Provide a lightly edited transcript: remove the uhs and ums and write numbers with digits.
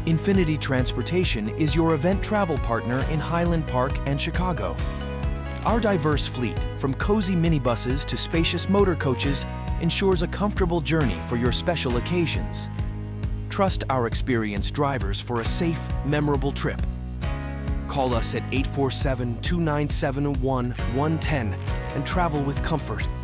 Infinity Transportation is your event travel partner in Highland Park and Chicago. Our diverse fleet, from cozy minibuses to spacious motor coaches, ensures a comfortable journey for your special occasions. Trust our experienced drivers for a safe, memorable trip. Call us at 847-297-1110 and travel with comfort.